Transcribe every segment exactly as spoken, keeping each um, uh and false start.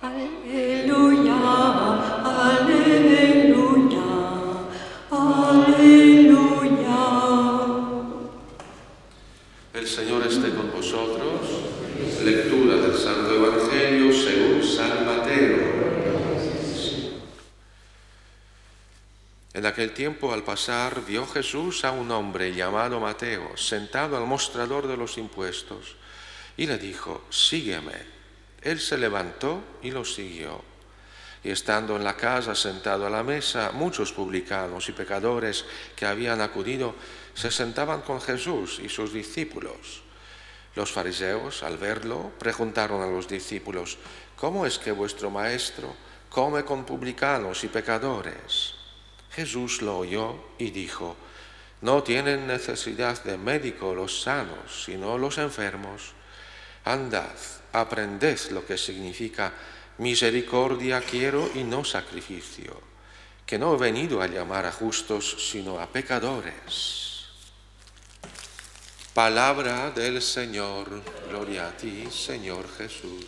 Aleluya, aleluya, aleluya. El Señor esté con vosotros. Lectura del Santo Evangelio según San Mateo. En aquel tiempo, al pasar, vio Jesús a un hombre llamado Mateo, sentado al mostrador de los impuestos, y le dijo: «Sígueme». Él se levantó y lo siguió. Y estando en la casa, sentado a la mesa, muchos publicanos y pecadores que habían acudido se sentaban con Jesús y sus discípulos. Los fariseos, al verlo, preguntaron a los discípulos: «¿Cómo es que vuestro maestro come con publicanos y pecadores?» Jesús lo oyó y dijo: «No tienen necesidad de médico los sanos, sino los enfermos. Andad, aprended lo que significa misericordia quiero y no sacrificio, que no he venido a llamar a justos, sino a pecadores». Palabra del Señor. Gloria a ti, Señor Jesús.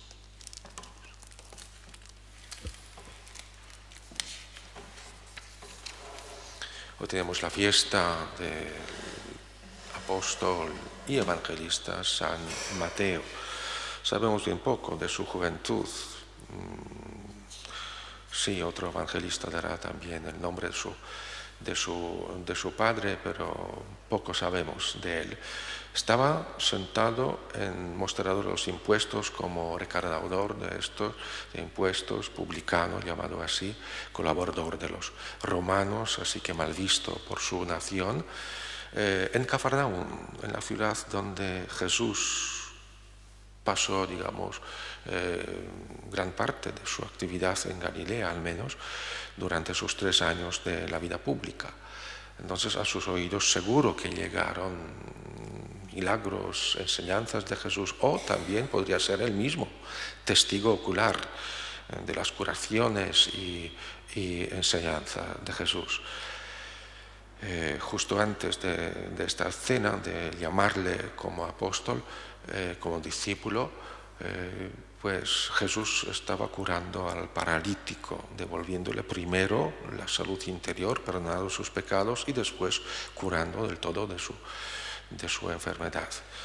Hoy tenemos la fiesta del apóstol y evangelista San Mateo. Sabemos bien poco de su juventud. Sí, otro evangelista dará también el nombre de su, de su, de su padre, pero poco sabemos de él. Estaba sentado en mostrador de los impuestos como recaudador de estos de impuestos, publicano, llamado así, colaborador de los romanos, así que mal visto por su nación, eh, en Cafarnaúm, en la ciudad donde Jesús pasó, digamos, eh, gran parte de su actividad en Galilea, al menos, durante sus tres años de la vida pública. Entonces a sus oídos seguro que llegaron milagros, enseñanzas de Jesús, o también podría ser él mismo testigo ocular de las curaciones y, y enseñanza de Jesús. Eh, justo antes de, de esta cena, de llamarle como apóstol, eh, como discípulo, eh, pues Jesús estaba curando al paralítico, devolviéndole primero la salud interior, perdonando sus pecados, y después curando del todo de su de su enfermedad.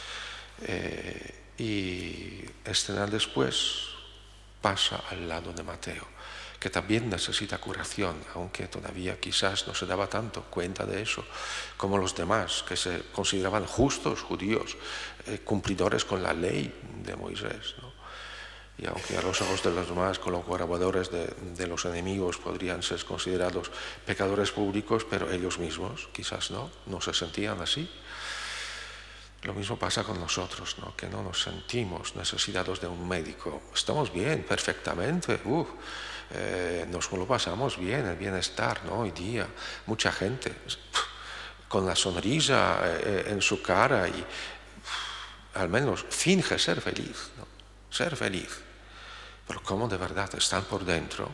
Eh, y escena después pasa al lado de Mateo, que también necesita curación, aunque todavía quizás no se daba tanto cuenta de eso como los demás, que se consideraban justos judíos, eh, cumplidores con la ley de Moisés, ¿no? Y aunque a los ojos de los demás, colaboradores de, de los enemigos, podrían ser considerados pecadores públicos, pero ellos mismos quizás no, no se sentían así. Lo mismo pasa con nosotros, ¿no? Que no nos sentimos necesitados de un médico. Estamos bien, perfectamente, uf, eh, nos lo pasamos bien, el bienestar, ¿no? Hoy día, mucha gente con la sonrisa eh, en su cara y uf, al menos finge ser feliz, ¿no? Ser feliz. Pero ¿cómo de verdad están por dentro?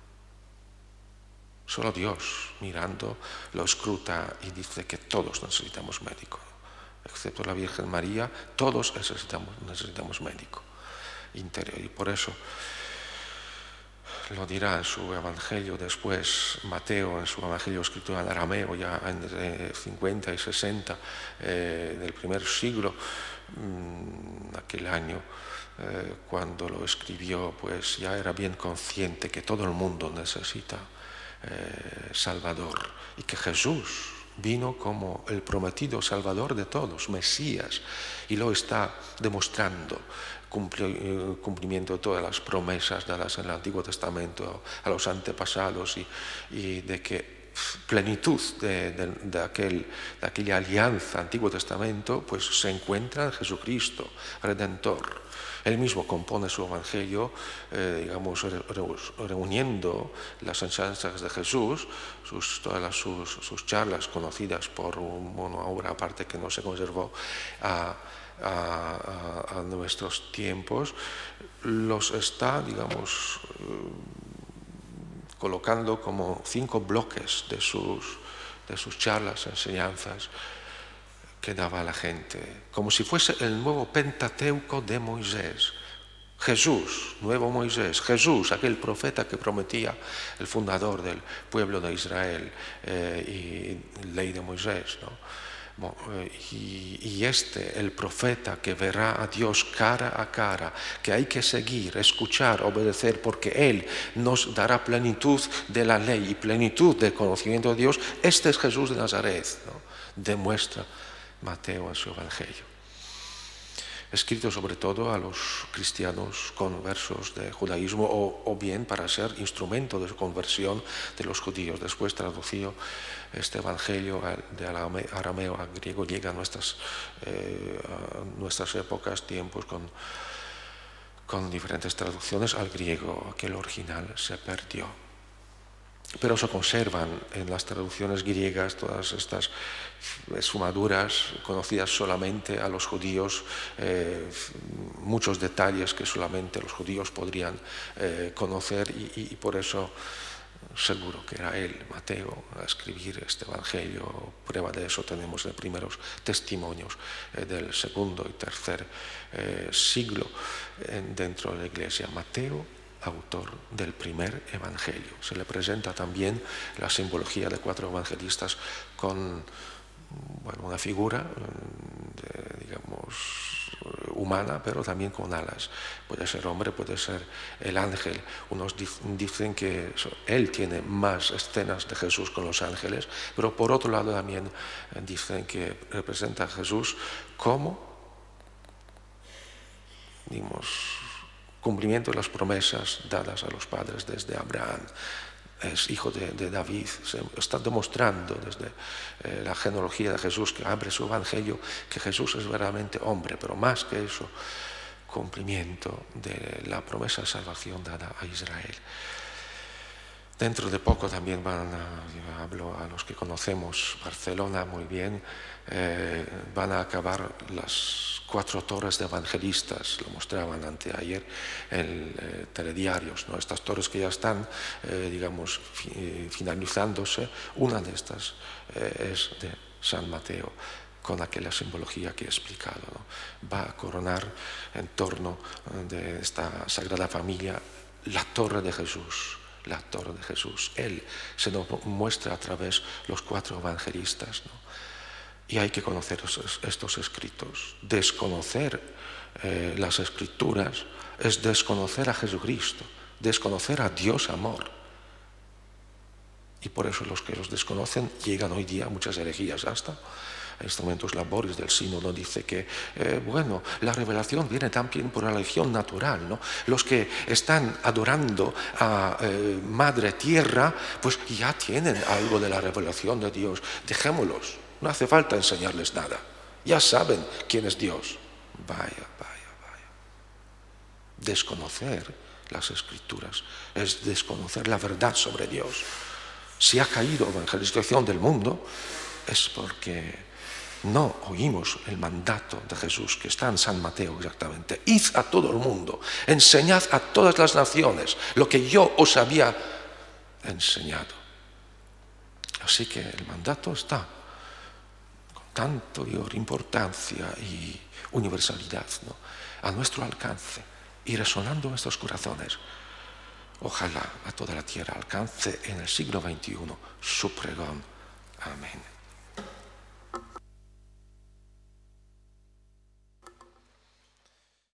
Solo Dios, mirando, lo escruta y dice que todos necesitamos médico. Excepto la Virgen María, todos necesitamos, necesitamos médico interior. Y por eso lo dirá en su Evangelio después Mateo, en su Evangelio escrito en arameo, ya entre cincuenta y sesenta eh, del primer siglo, mmm, aquel año, eh, cuando lo escribió, pues ya era bien consciente que todo el mundo necesita eh, Salvador, y que Jesús vino como el prometido Salvador de todos, Mesías, y lo está demostrando, cumplimiento de todas las promesas dadas en el Antiguo Testamento a los antepasados, y, y de que plenitud de, de, de, aquel, de aquella alianza Antiguo Testamento pues se encuentra en Jesucristo, Redentor. Él mismo compone su Evangelio, eh, digamos, re, re, reuniendo las enseñanzas de Jesús, sus, todas las, sus, sus charlas conocidas por una obra aparte que no se conservó a, a, a, a nuestros tiempos, los está, digamos, colocando como cinco bloques de sus, de sus charlas, enseñanzas, que daba a la gente, como si fuese el nuevo Pentateuco de Moisés. Jesús, nuevo Moisés, Jesús, aquel profeta que prometía, el fundador del pueblo de Israel eh, y ley de Moisés, ¿no? Bueno, y, y este, el profeta que verá a Dios cara a cara, que hay que seguir, escuchar, obedecer, porque Él nos dará plenitud de la ley y plenitud del conocimiento de Dios. Este es Jesús de Nazaret, ¿no? Demuestra Mateo en su Evangelio. Escrito sobre todo a los cristianos conversos de judaísmo o, o bien para ser instrumento de su conversión de los judíos. Después traducido este evangelio de arameo a griego, llega a nuestras, eh, a nuestras épocas, tiempos con, con diferentes traducciones al griego, que el original se perdió. Pero se conservan en las traducciones griegas todas estas sumaduras conocidas solamente a los judíos, eh, muchos detalles que solamente los judíos podrían eh, conocer y, y por eso seguro que era él, Mateo, a escribir este evangelio. Prueba de eso tenemos de primeros testimonios eh, del segundo y tercer eh, siglo eh, dentro de la iglesia. Mateo, autor del primer evangelio. Se le presenta también la simbología de cuatro evangelistas con, bueno, una figura, de, digamos, humana, pero también con alas. Puede ser hombre, puede ser el ángel. Unos dicen que él tiene más escenas de Jesús con los ángeles, pero por otro lado también dicen que representa a Jesús como, digamos, cumplimiento de las promesas dadas a los padres desde Abraham. Es hijo de, de David. Se está demostrando desde eh, la genealogía de Jesús, que abre su evangelio, que Jesús es verdaderamente hombre, pero más que eso, cumplimiento de la promesa de salvación dada a Israel. Dentro de poco también van a, hablo a los que conocemos Barcelona muy bien, eh, van a acabar las cuatro torres de evangelistas, lo mostraban anteayer en eh, telediarios, ¿no? Estas torres que ya están, eh, digamos, fi, finalizándose. Una de estas eh, es de San Mateo, con aquella simbología que he explicado, ¿no? Va a coronar en torno de esta Sagrada Familia la torre de Jesús. La torre de Jesús. Él se nos muestra a través de los cuatro evangelistas, ¿no? Y hay que conocer estos escritos. Desconocer eh, las escrituras es desconocer a Jesucristo, desconocer a Dios amor. Y por eso los que los desconocen llegan hoy día a muchas herejías. Hasta Instrumentos Laboris del Sínodo dice que, eh, bueno, la revelación viene también por la religión natural, ¿no? Los que están adorando a eh, Madre Tierra, pues ya tienen algo de la revelación de Dios. Dejémoslos, no hace falta enseñarles nada. Ya saben quién es Dios. Vaya, vaya, vaya. Desconocer las Escrituras es desconocer la verdad sobre Dios. Si ha caído la evangelización del mundo, es porque no oímos el mandato de Jesús, que está en San Mateo exactamente. Id a todo el mundo, enseñad a todas las naciones lo que yo os había enseñado. Así que el mandato está con tanto importancia y universalidad, ¿no?, a nuestro alcance y resonando en nuestros corazones. Ojalá a toda la tierra alcance en el siglo veintiuno su pregón. Amén.